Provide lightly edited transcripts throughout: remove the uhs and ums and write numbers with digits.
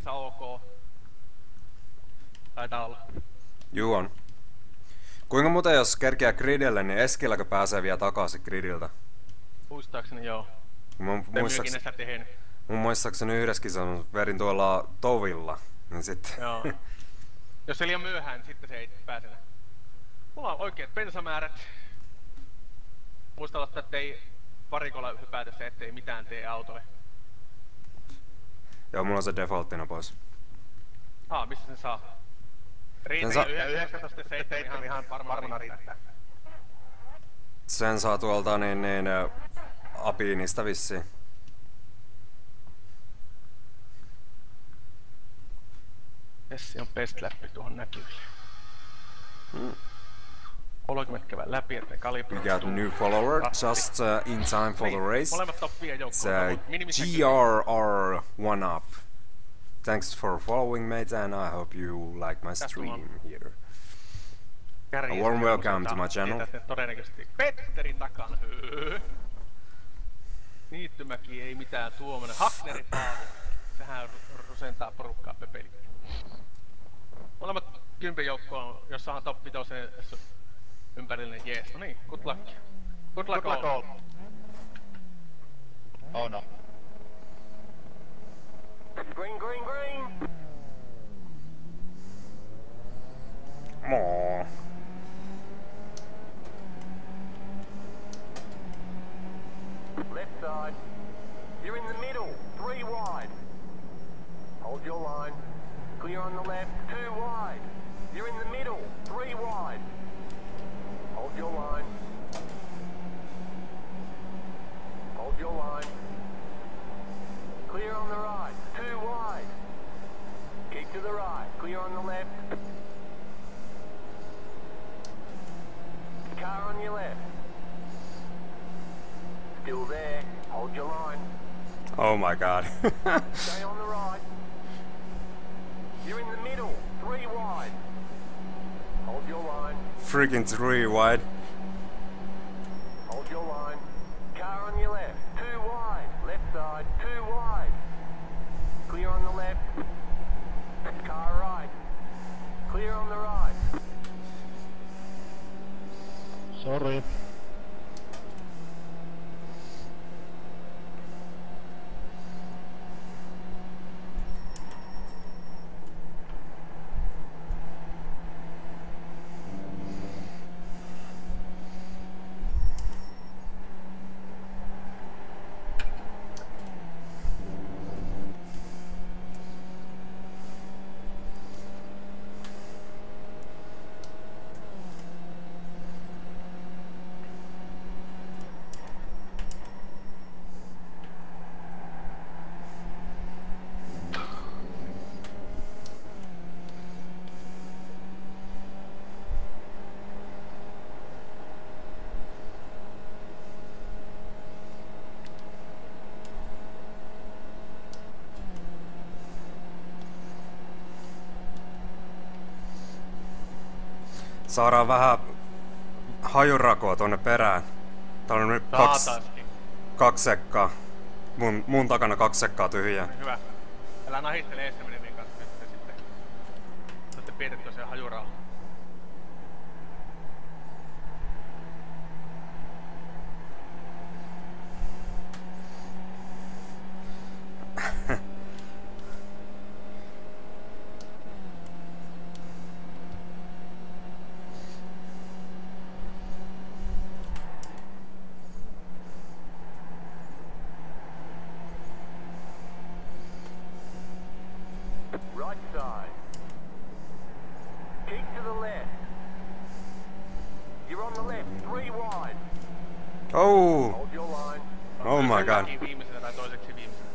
periaatteessa ok. Taitaa olla. Juu on. Kuinka muuten jos kerkeää gridille, niin Eskilläkö pääsee vielä takaisin gridiltä? Muistaakseni joo. Mun muistaakseni yhdessäkin verin tuolla tovilla, niin sitten... Joo. Jos se liian myöhään, niin sitten se ei pääse enää. Mulla on oikeat bensamäärät. Muista ottaa, ettei varikolla hypätä se, ettei mitään tee autolle. Joo, mulla on se defaulttina pois. Mistä sen saa? Riitä 19.7 ihan varmana riittää. Sen saa tuolta Apiinista vissiin. Tässä on best läppi tuohon näkyville. 30 käydään läpi, ettei kalibroistu. You got a new follower just in time for the race. Molemmat toppia joukkoon. It's GRR 1UP. Thanks for following, mate, and I hope you like my stream here. A warm welcome to my channel. Todennäköisesti Petterin takana. Niittymäki ei mitään tuommoinen. Hakneri Paavo. Sehän rusentaa porukkaa pepeli. Molemmat 10 joukkoon, jossa on top 5 ympärillinen jees. No niin, good luck. Good luck all. Oh no. Green, green, green! Aww. Left side. You're in the middle. 3 wide. Hold your line. Clear on the left. 2 wide. You're in the middle. 3 wide. Hold your line. Hold your line. Clear on the right. 2 wide. Keep to the right. Clear on the left. Car on your left. Still there. Hold your line. Oh my god. Stay on the right. You're in the middle. 3 wide. Hold your line. Freaking 3 wide. Hold your line. Car on your left. 2 wide. Left side. 2 wide. Clear on the left. Car right. Clear on the right. Sorry. Saadaan vähän hajurakoa tonne perään. Täällä on nyt 2 sekkaa. Mun takana 2 sekkaa tyhjää. Hyvä. Älä nahistele estäminen kanssa nyt sitten. Saatte pidettyä sen hajurauha. Right side. Keep to the left. You're on the left. 3 wide. Oh! Hold your line. Oh my god. Viimeisenä tai toiseksi viimeisenä.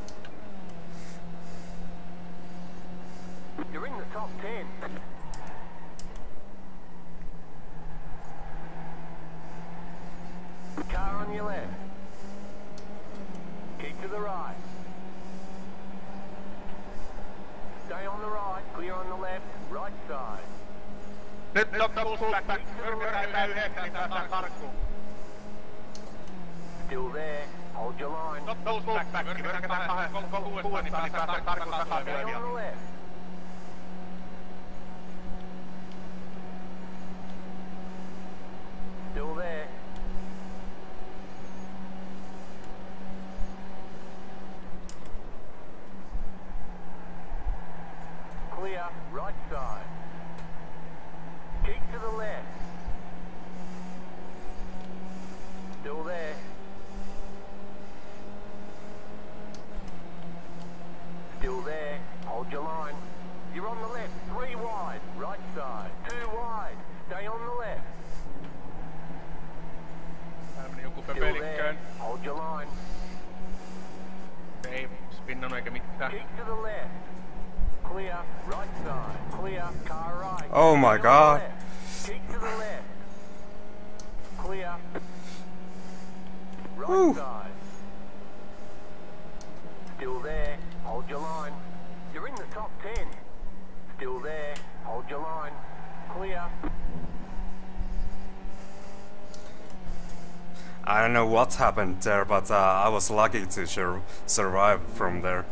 You're in the top 10. Car on your left. Keep to the right. Stay on the right. Clear on the left. Right side. Nyt on pullback. Yrketään yhdessä, niin päästään karkuun. Still there. Hold your line. Nose back. Yritetään kuudestaan, niin päästään Tarkun takaa vielä. Stay on the left. Still there. Clear, right side. Keep to the left. Still there. Still there. Hold your line. You're on the left. 3 wide. Right side. 2 wide. Stay on the left. Täällä meni joku Still pöpelikköön. there. Hold your line. Ei spinnannut eikä mitään. Keep to the left. Clear. Right side. Clear. Car right. Oh my Stay on god. the left. Keep to the left. Clear. Right Whew. side. Still there. Hold your line. You're in the top 10. Still there. Hold your line. Clear. I don't know what happened there, but I was lucky to survive from there.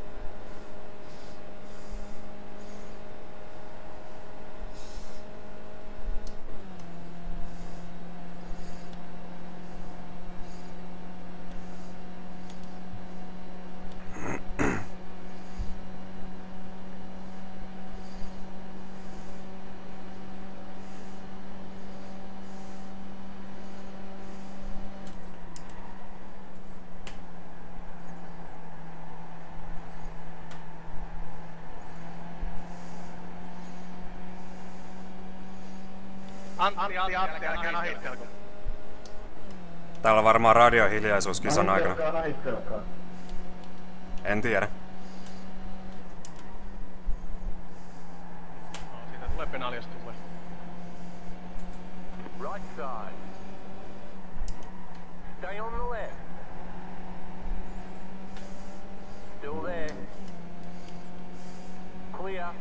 Antti, älkää nahittelko. Täällä on varmaan radiohiljaisuus kisan aikana. Nahittelkaa. En tiedä. No, siitä tulee penaali, jos tulee. Right side. Stay on the left. Still there. Clear.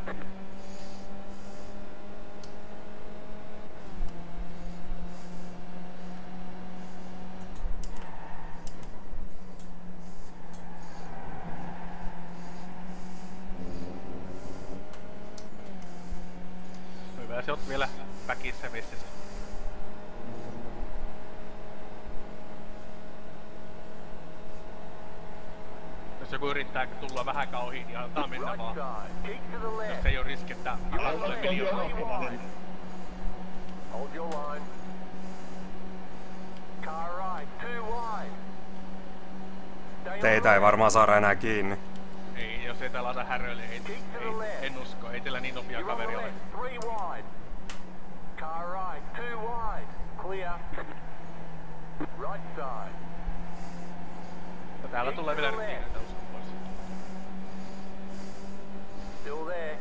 Hyvä, se oot vielä väkissä mississä. Jos joku yrittää tulla vähän ohi, niin antaa mennä Right vaan. side. Keep to the Jos left. ei oo riski, että tulee miljoona. Hold your line. Car right. 2 wide. Stay on Teitä the ei varmaan saada enää kiinni. Ei, jos ei täällä ota häröille, en usko. Ei teillä niin nopea You're on kaveri the ole. left. 3 wide. Car right. 2 wide. Clear. Right side. Ja täällä tulee vielä rytinäitä uskon pois. Still there.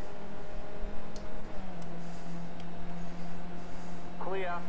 Clear.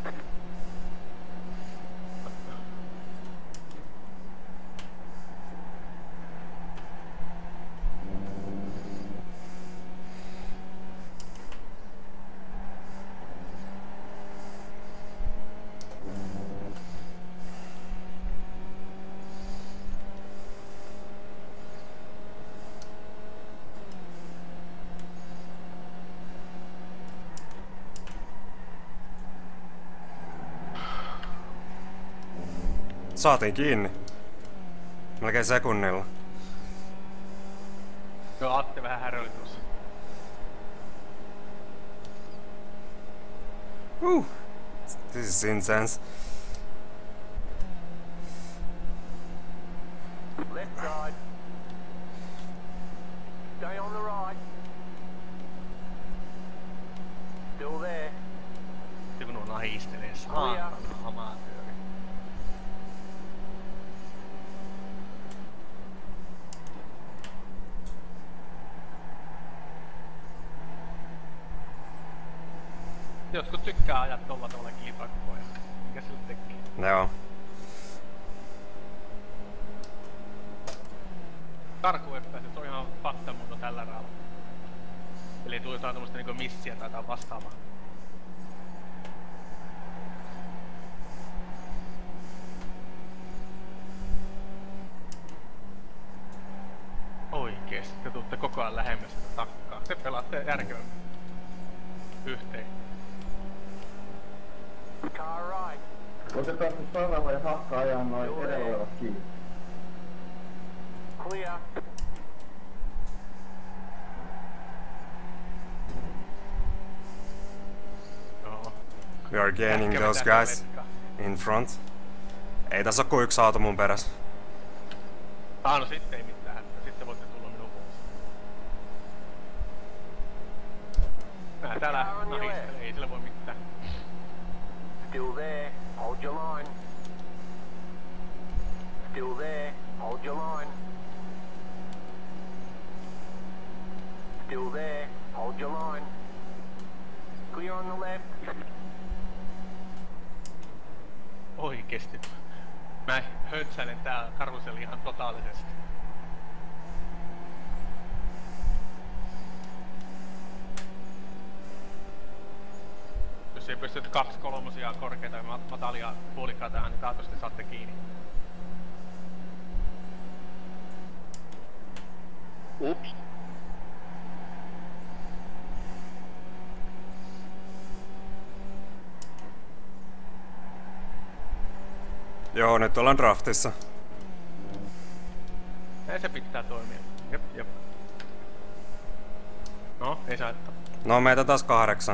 Saatiin kiinni. Melkein sekunnilla. Joo, Atte vähän häröili tuossa. This is intense. Left side. Stay on the right. Still there. Se kun on nahistelee saatana amatööri. Jotkut tykkää ajaa tolla tavalla kilpakkoja. Mikä sille tekee? Joo. Karkuun ei pääse, se on ihan faktamuoto tällä raalla. Eli ei tule jotain tommoista niinku missiä tai jotain vastaavaa. koko ajan lähemmäs takkaa. Te pelaatte järkevämmin yhteen. Car right. Otetaan se sarava ja hakka ajaa noin edellä olevat kiinni. Clear. Joo. We are gaining those guys in front. Ei tässä oo kuin yksi auto mun perässä. No sitten ei mitään hätää. Sitten voitte tulla minun puolesta. Nää täällä nahistelee, ei sillä voi mitään. Still there. Hold your line. Still there. Hold your line. Still there. Hold your line. Clear on the left. Oikeesti. Mä höntsäilen tää karuseli ihan totaalisesti. Jos ei pystyt 2/3 korkeita ja matalia puolikkaa tähän, niin taatusti saatte kiinni. Ups. Joo, nyt ollaan draftissa. Ei se pitää toimia. Jep. No, ei saa haittaa. No meitä taas 8.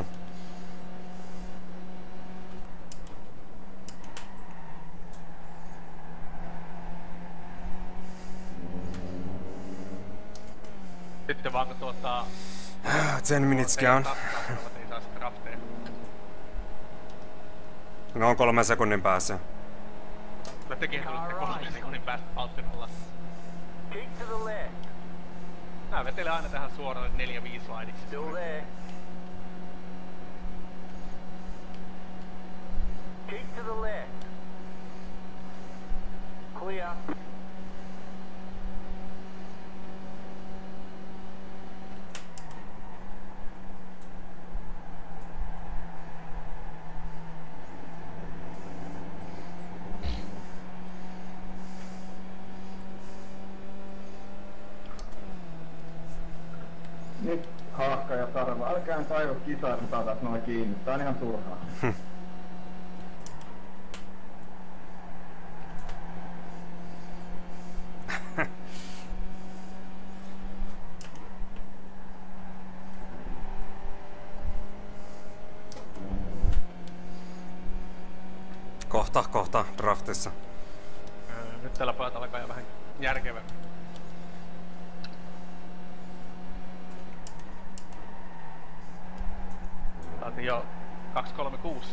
Sitten vaan kun 10 minutes gone. Ei saa sitten drafteja. No on 3 sekunnin päässä. Kyllä tekin tulitte 3 sekunnin päästä palttinalla. Keep to the left. Nää vetelee aina tähän suoralle 4-5 laidiksi. Still there. Keep to the left. Clear. Nyt haakka ja sarva. Älkää kaivo kisartatat noin kiinni. Tää on ihan turhaa. Kohta draftissa. Nyt täällä pojat alkaa jo vähän järkevämmin. Saatiin jo 236.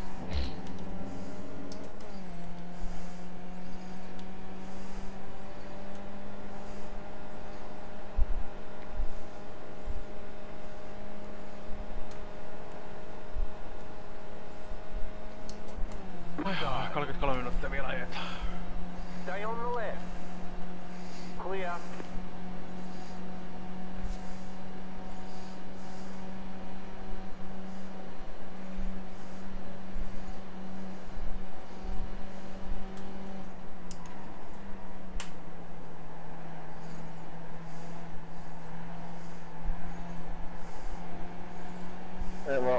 Ai, 33 minuuttia vielä ajetaan. Stay on the left. Clear. Evo.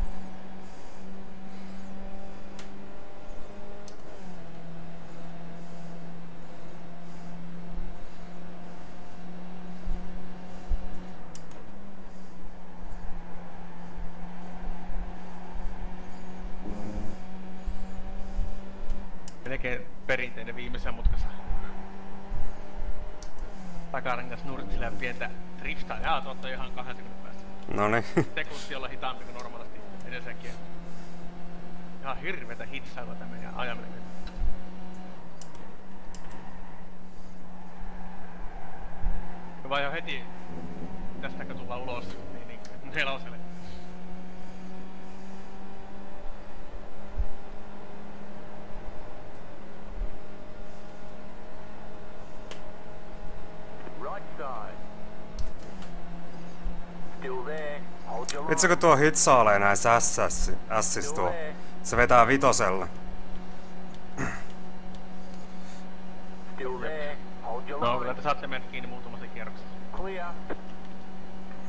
Melkein perinteinen viimeisen mutkassa. Takarengas nurtsillä pientä driftaa. Jaa, tuotta ihan 20 päästä. Noniin. Sekunti olla hitaampi kuin normaalisti edellisenkin. Ihan hirveetä hitsailua tää meidän ajaminen nyt. Vai jo heti tästäkö tulla ulos, niin neloselle. Right side. Still there. Hold your line. Vitsi kun tuo hitsailee näissä S's tuo. Se vetää 5. Still there. Hold your No line. kyllä te saatte mennä kiinni muutamassa kierroksessa. Clear.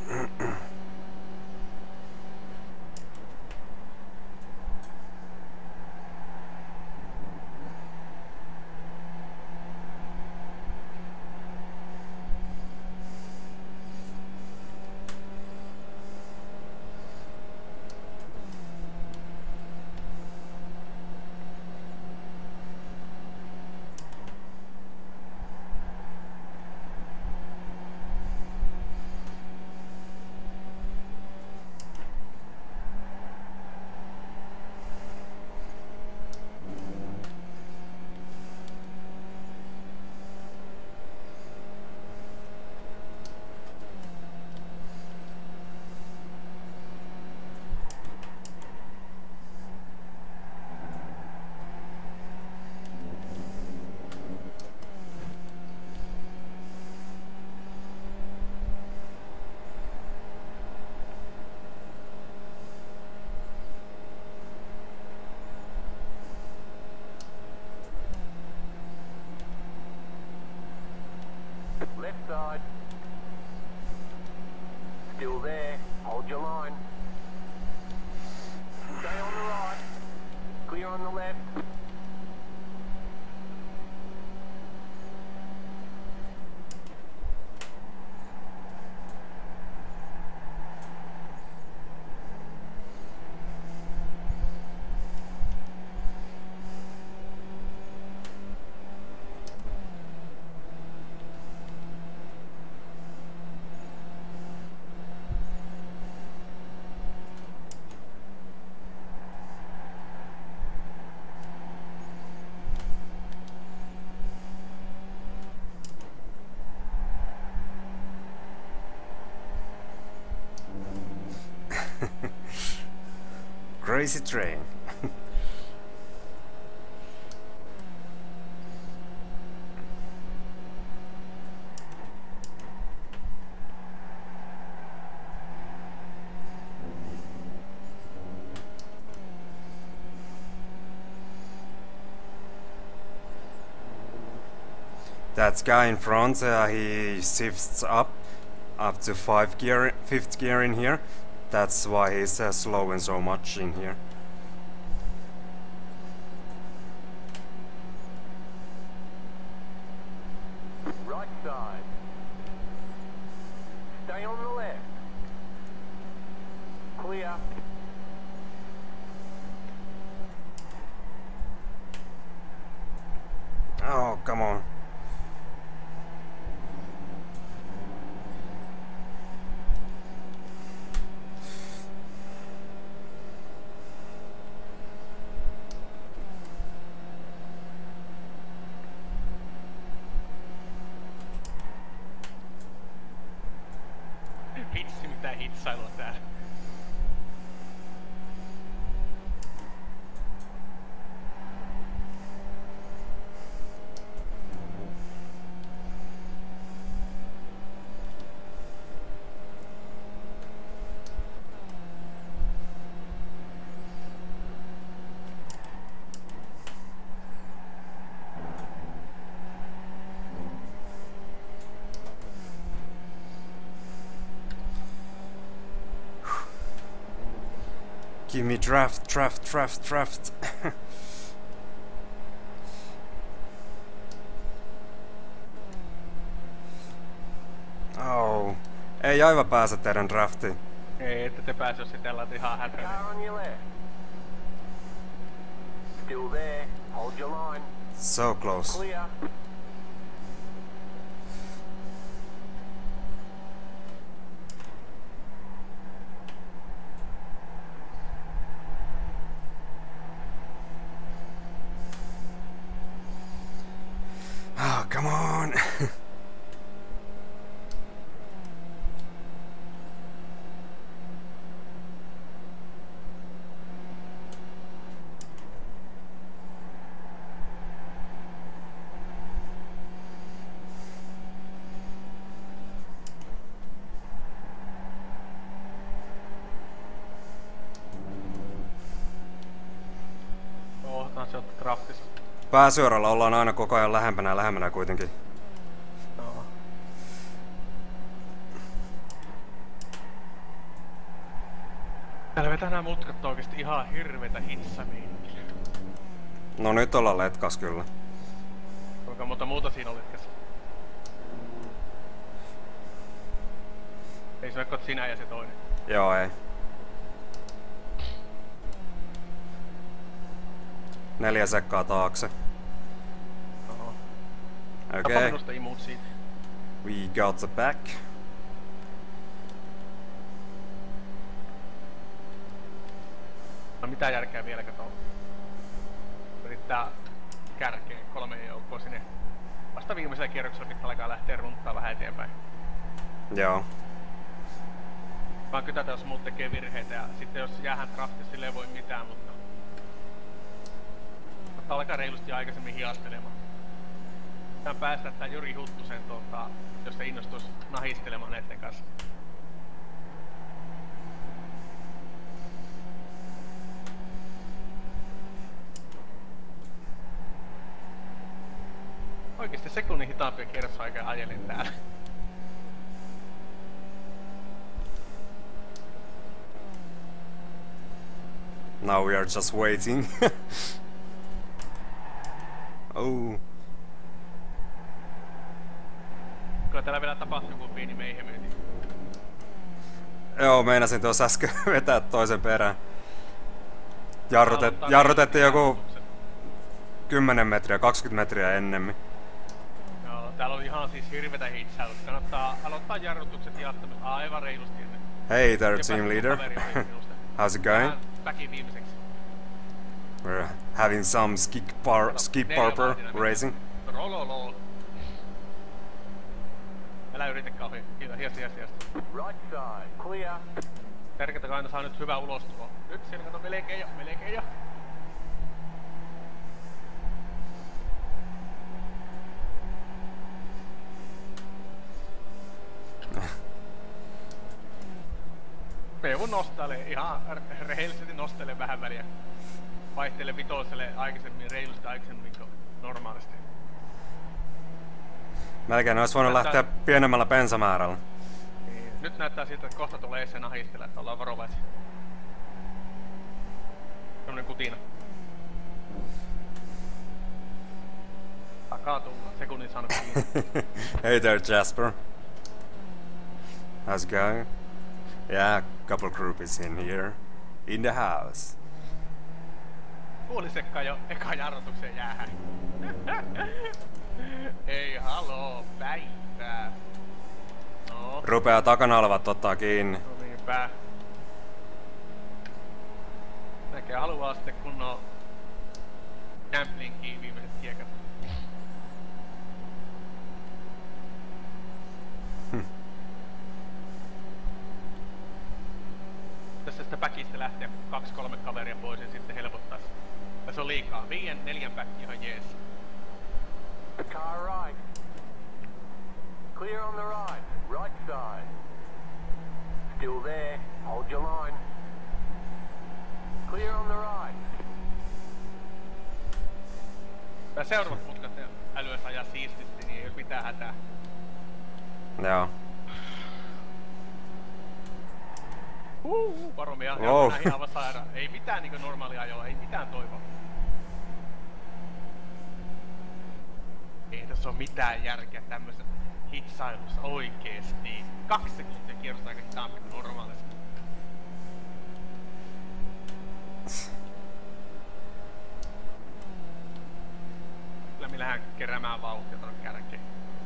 Left side. Still there. Hold your line. Stay on the right. Clear on the left. Crazy train. That guy in front, he shifts up to fifth gear in here. That's why he's slowing so much in here. Right side. Stay on the left. Clear. Oh, come on. Vitsi mitä hitsailua täällä. Give me draft. Oh. Ei aivan pääse teidän draftiin. Ei, ette te pääse, jos itellä on ihan hätäinen. Car on your left. Still there. Hold your line. So close. Clear. Oh, come on. Ohotaan se ottaa draftissa. Pääsyörällä ollaan aina koko ajan lähempänä ja lähempänä kuitenkin. No. Täällä vetää nää mutkat oikeesti ihan hirveetä hitsameininkiä. No nyt ollaan letkas kyllä. Kuinka monta muuta siinä on letkas? Ei se ole sinä ja se toinen. Joo, ei. 4 sekkaa taakse. Oho. Okay. Tapa minusta imut siitä. We got the back. No mitä järkeä vielä katoo? Yrittää kärkeen 3 joukkoa sinne. Vasta viimeisellä kierroksella pitää alkaa lähteä runttaa vähän eteenpäin. Joo. Vaan kytätä jos muut tekee virheitä ja sitten jos jäähän draftissa sille ei voi mitään, mutta alkaa reilusti aikaisemmin hiastelemaan. Tän päästä tää Juri Huttusen jos se innostuisi nahistelemaan näitten kanssa. Oikeesti sekunnin hitaampia kierrosaikaa ajelin täällä. Now we are just waiting. Oh. Kyllä täällä vielä tapahtuu joku pieni meihemyynti. Joo, meinasin tuossa äsken vetää toisen perään. Jarrutettiin joku 10 metriä, 20 metriä ennemmin. Joo, täällä on ihan siis hirvetä hitsailusta. Kannattaa aloittaa jarrutukset jattamista aivan reilusti ennen. Hey there, team leader. How's it going? Väki viimeiseksi. We're having some skip barber racing. Rololol. Älä yritä kauhean. Hiasti. Right side, clear. Tärkeintä aina saa nyt hyvä ulostulo. Nyt siellä kato melkein jo. Peuvun nostelee, ihan rehellisesti nostelee vähän väliä. Vaihtelee vitoselle reilusti aikaisemmin kuin normaalisti. Melkein olisi voinut lähteä pienemmällä bensamäärällä. Niin, nyt näyttää siltä, että kohta tulee se nahistella, että ollaan varovaisia. Semmonen kutina. Takaa tulla, sekunnin saanut kiinni. Hey there, Jasper. How's it going? Yeah, couple groupies in here. In the house. Kuulisekka jo eka jarrutukseen jäähän. Ei haloo, päivää. No. Rupeaa takana olevat ottaa kiinni. No niinpä. Näkee haluaa sitten kunnon Jamplinkiin viimeiset kiekat. Tässä sitä päkistä lähtee 2-3 kaveria pois ja sitten helpottais. Tässä on liikaa. 5-4 päkki ihan jees. Car right. Clear on the right side. Still there, hold your line. Clear on the right. Tää seuraavat mutkat älyäs ajaa siististi, niin ei oo mitään hätää. Joo. Varomia, wow. Ihan aivan sairaan. Ei mitään niinku normaalia ajoa, ei mitään toivoa. Ei tässä oo mitään järkeä tämmössä hitsailussa oikeesti. 2 sekuntia kierrosta aika hitaampi kuin normaalisti. Kyllä me lähdään keräämään vauhtia tonne kärkeen.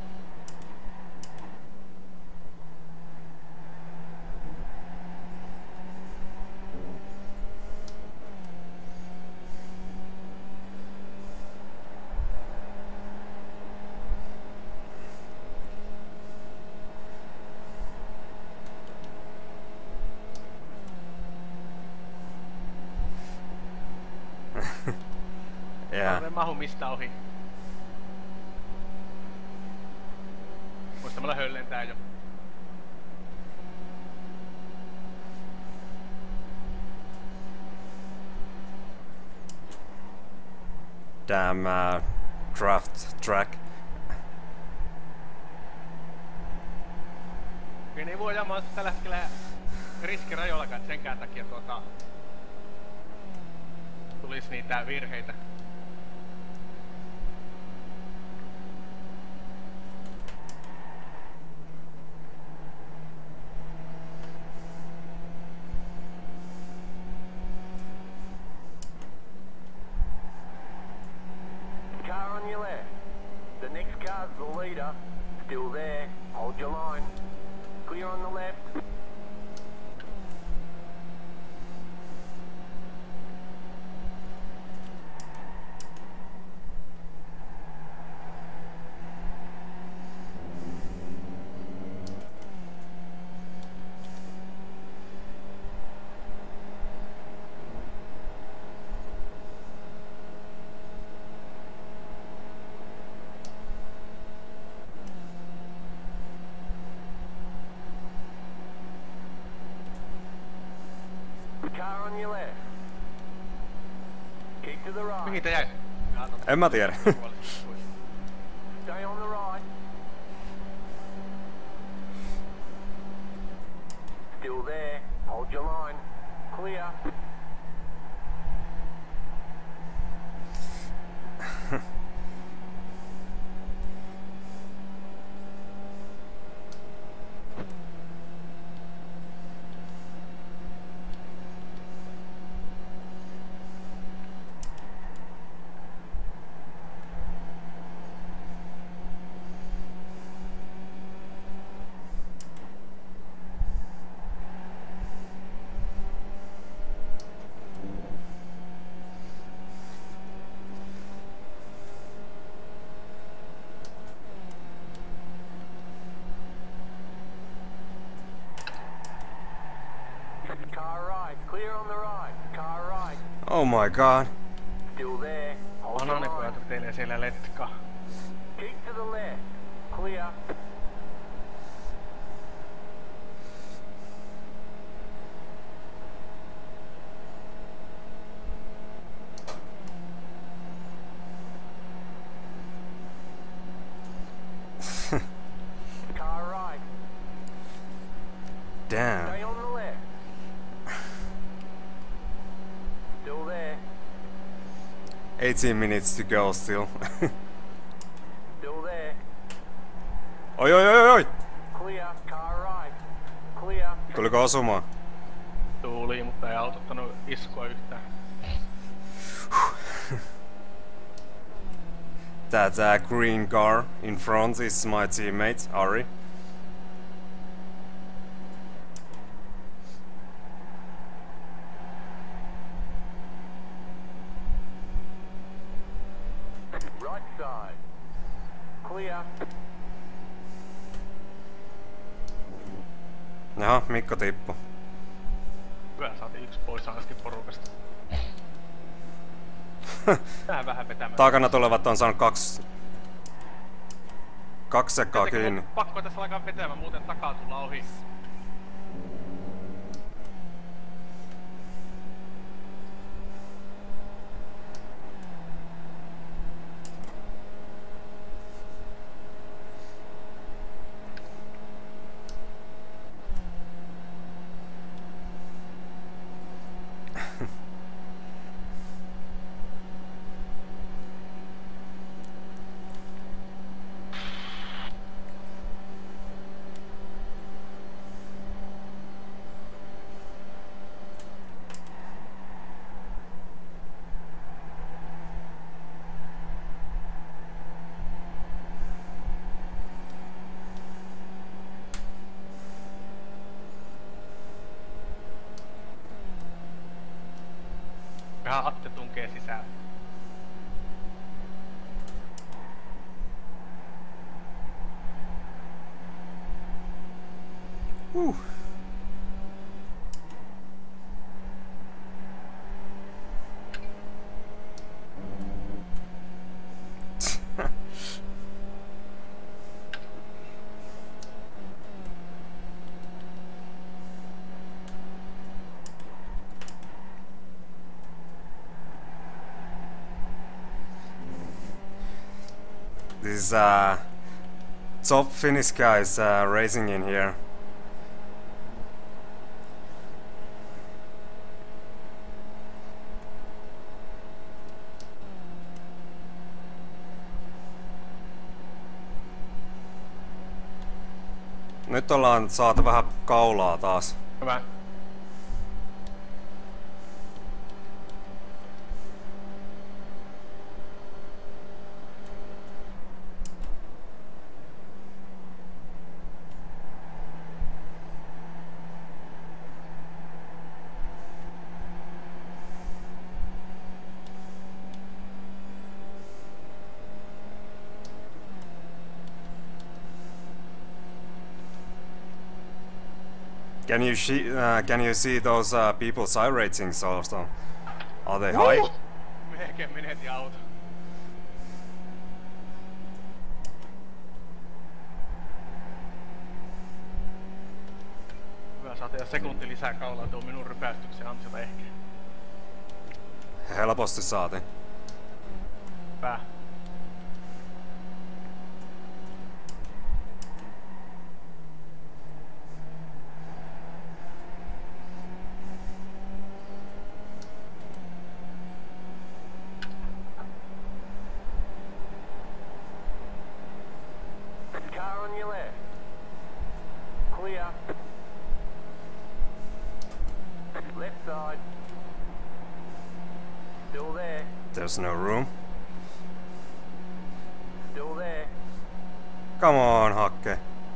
Yeah. Mä en mahu mistä ohi. Muistamalla höllentää jo. Damn draft track. Kyllä ei voi ajamaan tällä hetkellä riskirajoillakaan, että senkään takia tulis niitä virheitä. Car on your left. The next car's the leader. Still there. Hold your line. Clear on the left. Car on your left. Keep to the right. Mihin te jäi? En mä tiedä. Stay on the right. Still there. Hold your line. Clear. Car right. Clear on the right. Car right. Oh my god. Still there. Hold your line. Bananipojat vetelee siellä letka. Keep to the left. Clear. Car right. Damn. Stay on the left. Still there. 18 minutes to go still. Still there. Oi oi oi oi! Clear. Car right. Clear. Tuliko osumaan? Tuuli, mutta ei autottanut iskua yhtään. That green car in front is my teammate, Ari. Right side. Clear. Jaha, Mikko tippu. Hyvä, saatiin yksi pois ainakin porukasta. Vähän vetämään. Takana tulevat on saanut kaksi sekkaa kiinni. Pakko tässä alkaa vetämään, muuten takaa tulla ohi. Vähän Atte tunkee sisään. This top Finnish guy is racing in here. Nyt ollaan saatu vähän kaulaa taas. Hyvä. Can you see those people's eye ratings also? Are they high? Melkein meni heti auto. Hyvä, saatiin sekunti lisää kaulaa tuon minun rypästyksen ansiota ehkä. Helposti saatiin. Hyvä. There's no room. Still there. Come on, Hakke.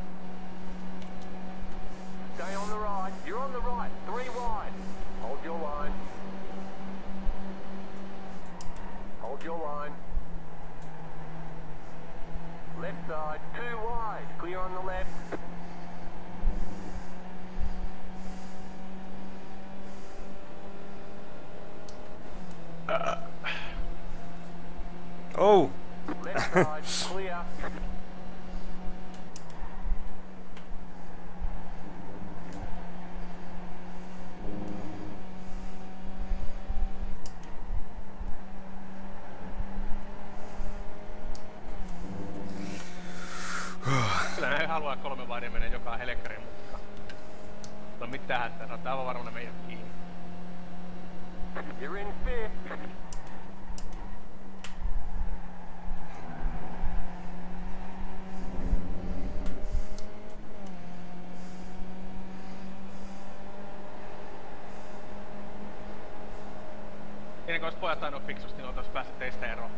Stay on the right. You're on the right. 3 wide. Hold your line. Hold your line. Left side. 2 wide. Clear on the left. Oh! Left side. Clear. Kyllä ne haluaa 3 vaiden menee joka helekkarin mukaan. No mitään hätää, saattaa aivan varmaan meidän kiinni. You're in 5th. Ennen kuin ois pojat ainoa fiksusti, niin oltais päästä teistä eroon.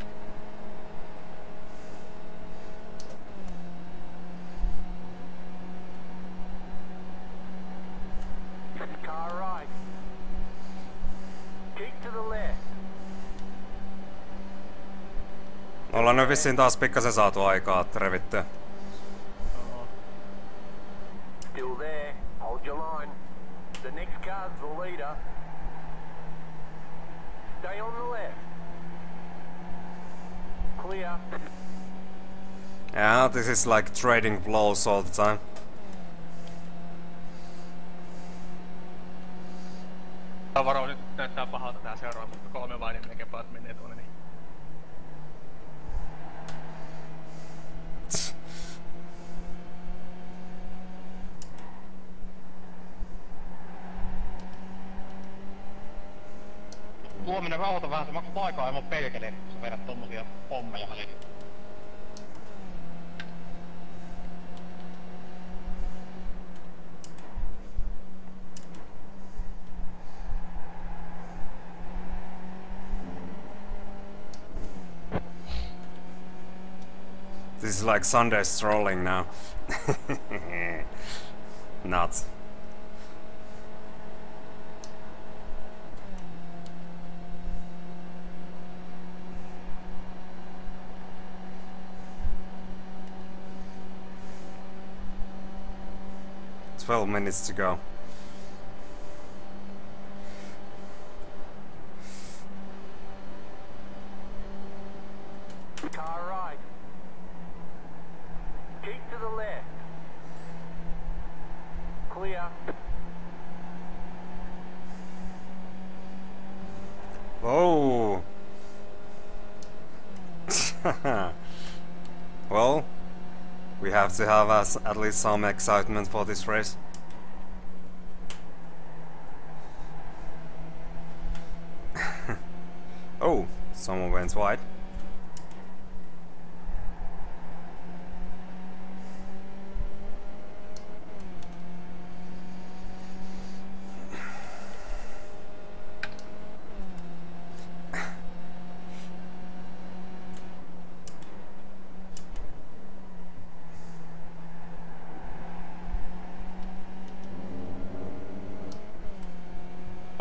Car right. Keep to the left. Ollaan nyt vissiin taas pikkasen saatu aikaa revittyä. Still there. Hold your line. The next car's the leader. Stay on the left. Clear. Yeah, this is like trading blows all the time. Varo nyt näyttää pahalta tää seuraava, mutta 3 vaiden melkein paat menee tuonne niin. Tuominen auto vähän sama kuin paikaa ilman pelkele, kun sä vedät tommosia pommeja väliin. This is like Sunday strolling now. Nuts. "12 minutes to go." Car right. Keep to the left. Clear. Oh. Well, we have to have at least some excitement for this race. Oh, someone went wide.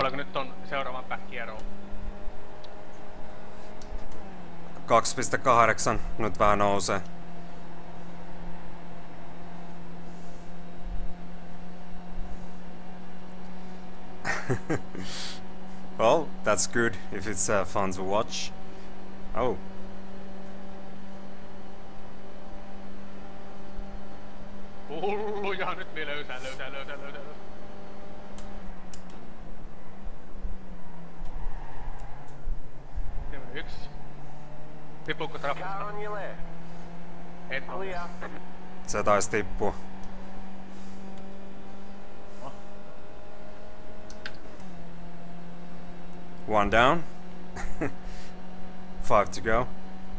Paljonko nyt on seuraavan päkkierroon? 2,8. Nyt vähän nousee. Well, that's good if it's fun to watch. Oh. Hulluja, nyt me löysää. 1. Tippuuko Car trafista? on your left. Et Clear. Se taisi tippua. One down. 5 to go.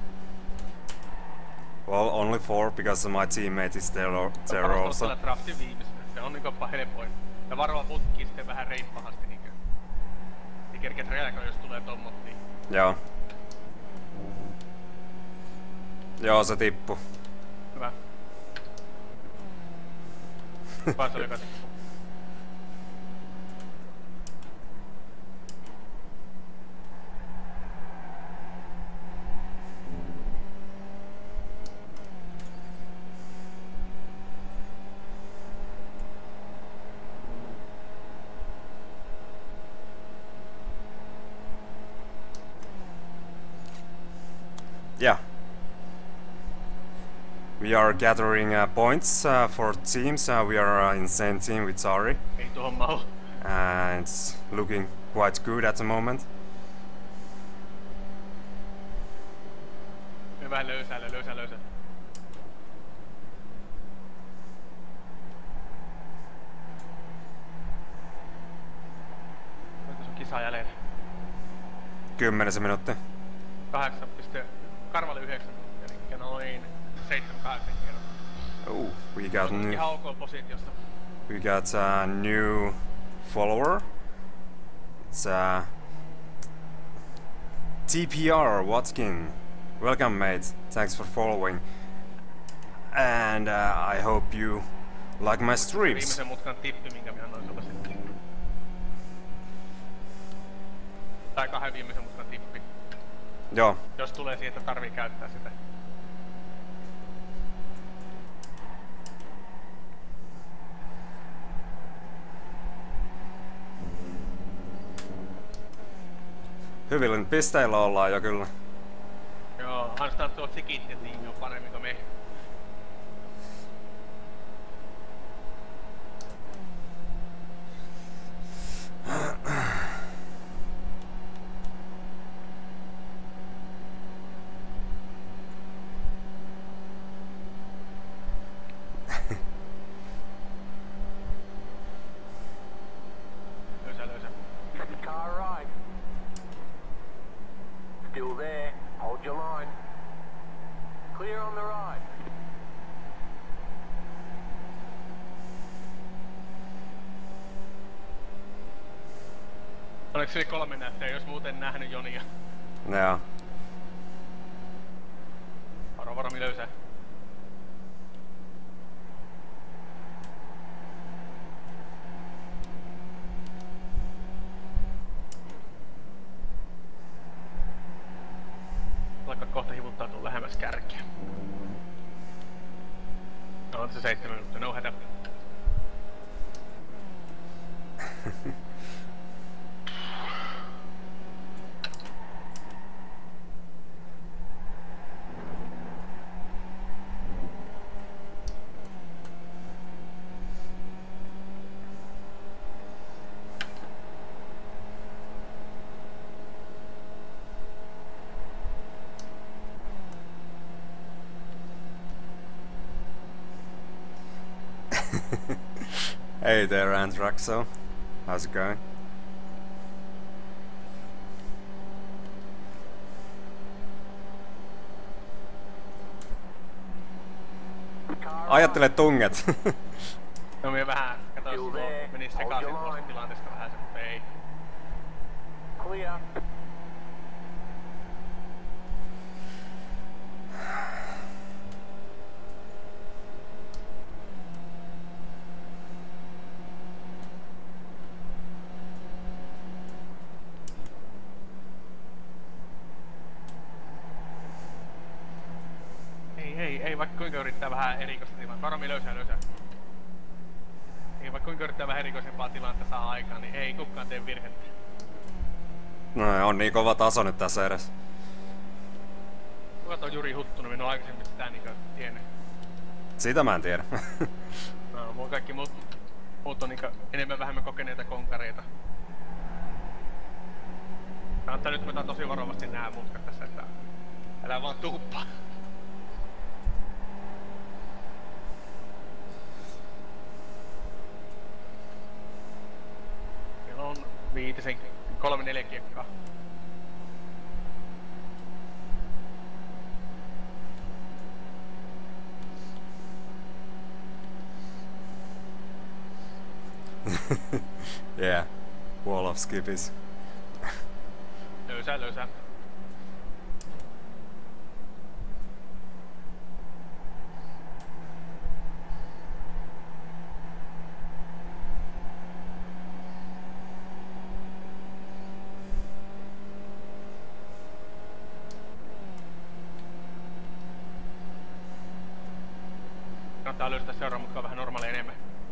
Well, only 4 because my teammate is there also. Tällä draftin viimeisenä. Se on niinku helpoin. Ja varoa putkii sitten vähän reippahasti niinkö. Ei kerkeä reagoida, jos tulee tommot, niin... Joo. Joo, se tippu. Hyvä. Vaan se oli joka tippu. Yeah. We are gathering points for teams. We are in the same team with Sari. Ei tuohon mahu. And it's looking quite good at the moment. Me vähän löysää. Kuinka sun kisaa jäljellä? 10 minuuttia. 8 piste... Karvalle 9 minuuttia, elikkä noin 7-8 kerran. Oh, we got new. Ihan ok positiosta. We got a new follower. It's TPR Watkin. Welcome, mate. Thanks for following. And I hope you like my streams. Viimeisen mutkan tippi, minkä minä annoin sulle sitten. Tai 2 viimeisen mutkan tippi. Joo. Jos tulee siitä, tarvii käyttää sitä. Hyvillä pisteillä ollaan jo kyllä. Joo, ainoastaan tuo Tsikittien tiimi on paremmin kuin me. Löysä. Car right. Still there. Hold your line. Clear on the right. Oliko se 3 näyttäjä, jos muuten nähnyt Jonia? Joo. Varo, löysää. Vaikka kohta hivuttautuu lähemmäs kärkeä. No, on se 7 minuuttia, no hätä. Hey there, Anthraxo. How's it going? Ajattele tunget. No minä vähän, kato jos menis sekaisin tuosta tilanteesta vähän se, mutta ei. Clear. kuinka yrittää vähän erikoista tilaa. Karomi löysää. Ei vaikka kuinka yrittää vähän erikoisempaa tilannetta saa aikaan, niin ei kukaan tee virhettä. No on niin kova taso nyt tässä edes. Kuka toi Juri Huttunen, minä oon aikaisemmin sitä niinkö tiennyt. Sitä mä en tiedä. No, mulla kaikki muut on niinkö enemmän vähemmän kokeneita konkareita. Kannattaa nyt vetää tosi varovasti nää mutkat tässä, että älä vaan tuuppaa. Meillä on 3-4 kiekkaa. Yeah, wall of skippies. Löysää. Kannattaa löystää seuraava mutka vähän normaalia enemmän.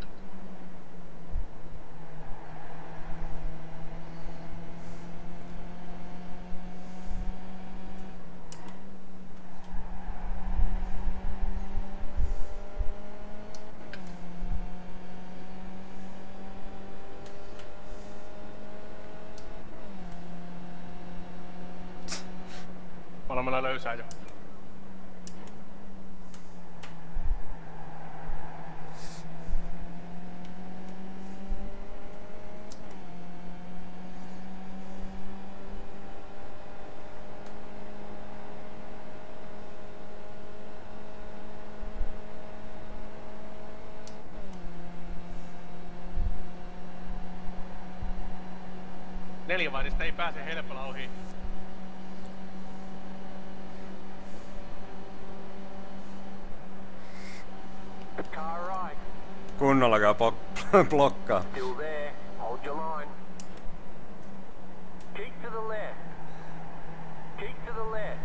Molemmilla löysää jo. Nelivaidista ei pääse helpolla ohi. Kunnolla käy blokkaa. Still there. Hold your line. Keep to the left. Keep to the left.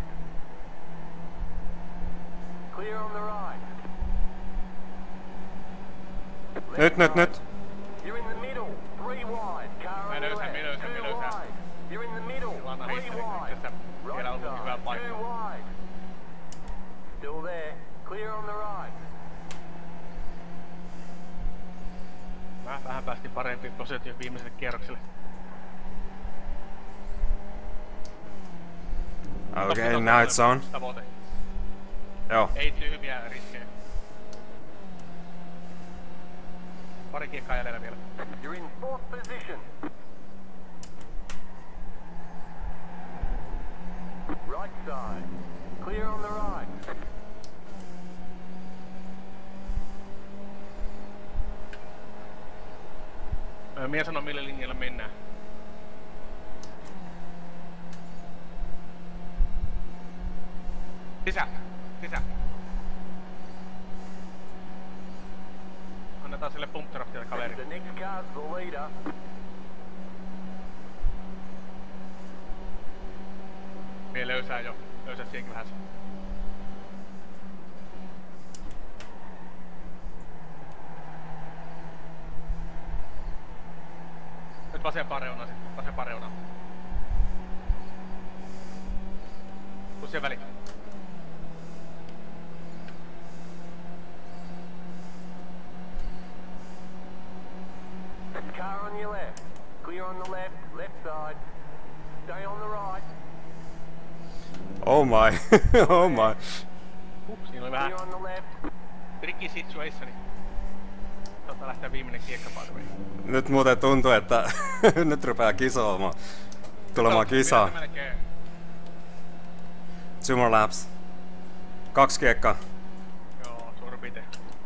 Clear on the right. Nyt. You're in the middle. 3 wide. Car on the left. 2 wide. You're in the middle. 3 wide. Right side. 2 wide. Still there. Clear on the right. Vähän päästiin parempiin positioon viimeiselle kierrokselle. Okay, now it's on. Tavoite. Joo. Ei tyhmiä riskejä. Pari kiekkaa jäljellä vielä. You're in 4th position. Right side. Clear on the right. Mie sano millä linjalla mennään. Sisä. Annetaan sille pumpteraftia kaveri. The next car's the leader. Mie löysää jo. Löysää siihenkin vähän. Nyt vasempaan reunaan sitten. Vasempaan reunaan. Tuu siihen väliin. Car on your left. Clear on the left side. Stay on the right. Oh my. Oh my. Siinä oli vähän Clear on the left. tricky situationi. Totta lähtee viimeinen kiekka parveen. Nyt muuten tuntuu, että nyt rupeaa kisoamaan. Tulemaan kisaa. 2 more laps. 2 kiekkaa. Joo, suurin piirtein.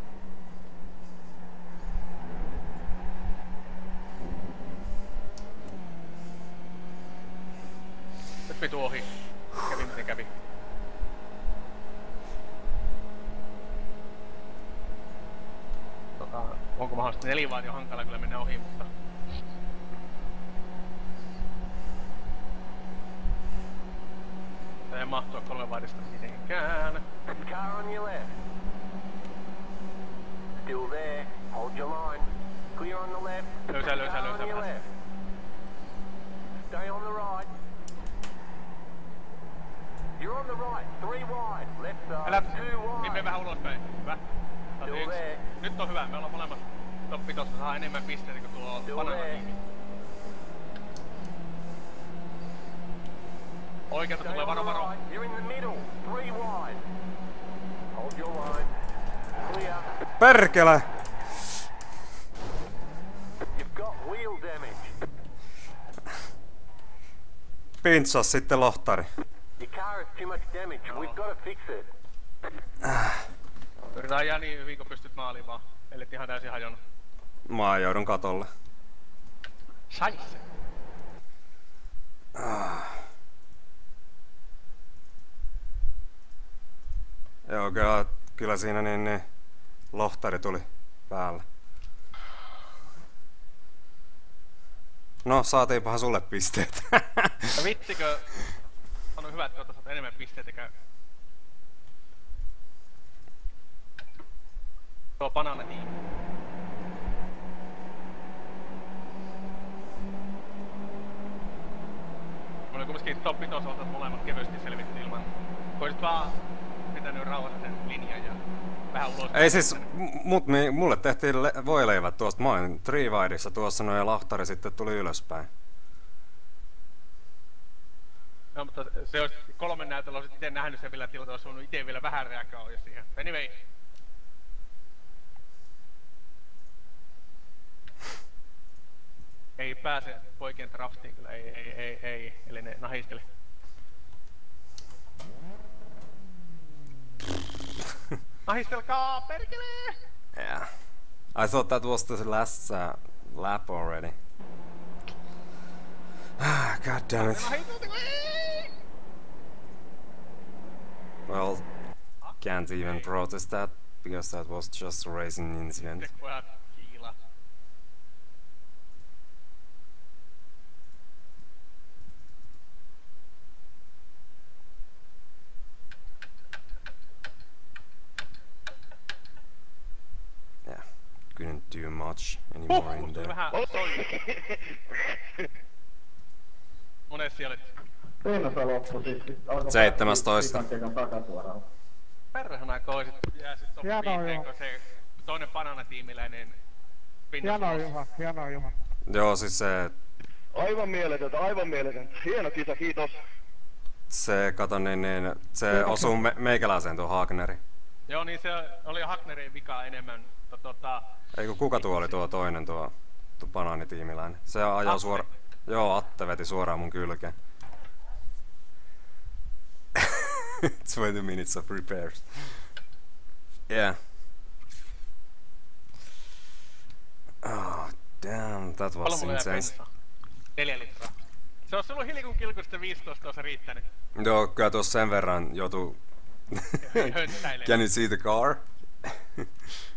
Nyt vitu ohi. Kävi miten kävi. Onko mahdollisesti 4 vaati on hankala kyllä mennä ohi, mutta... Tää ei mahtua 3 vaadista mitenkään. Car on your left. left. Löysää On your vähän. left. Stay on the right. You're on the right. 3 wide. Left side. Älä... 2 Niin wide. mene vähän ulospäin. Hyvä. Still there. Nyt on hyvä. Me ollaan molemmat top 5. Saa enemmän pisteitä kuin tuo Still bananatiimi. Oikealta Stay tulee on the varo. right. You're in the middle. 3 wide. Hold your line. Clear. Perkele! You've got wheel damage. Pintsas sitten lohtari. Your car has too much damage. We've got to fix it. Yritetään ajaa niin hyvin kun pystyt maaliin vaan. Eli ihan täysin hajonnut. Mä joudun katolle. Scheisse. Joo, kyllä siinä niin lohtari tuli päälle. No, saatiinpahan sulle pisteet. No vittikö? On hyvä, että saat enemmän pisteitä käy. Tuo bananatiimi. Mulla oli kumminkin top 5 osalta molemmat kevyesti selvitty ilman. Voisit vaan vetänyt rauhassa sen linjan ja vähän ulos. Ei siis, mulle tehtiin voileivät tuosta. Mä olin 3 wideissa tuossa noin ja lahtari sitten tuli ylöspäin. No mutta se olisi 3 näytöllä, olisit ite nähnyt sen vielä tilata, olisi voinut ite vielä vähän reagoida siihen. Anyway. Ei pääse poikien draftiin kyllä, ei, eli ne nahistele. Nahistelkaa, perkele! Yeah. I thought that was the last lap already. God damn it. Well, can't even protest that because that was just a racing incident. Yeah, couldn't do much anymore in there. Vähän Mones siellä olit? Siinä se loppui sitten. 17. Takasuoralla. Perhana koisit jääsit top 5, kun se toinen bananatiimiläinen pinnas ulos. Hienoa Juha. Joo, siis se... Aivan mieletöntä, aivan mieletöntä. Hieno kisa, kiitos. Se, kato niin se osuu meikäläiseen tuo Hagneri. Joo, niin se oli Hagnerin vikaa enemmän. Eikö kuka tuo oli tuo toinen tuo banaanitiimiläinen? Se ajoi suoraan... Joo, Atte veti suoraan mun kylkeen. 20 minutes of repairs. Yeah. Oh, damn, that was intense. 4 litraa. Se olisi ollut hilikun kilkusta 15, olisi riittänyt. Joo, kyllä tuossa sen verran joutuu... Höntsäilee. Can you see the car?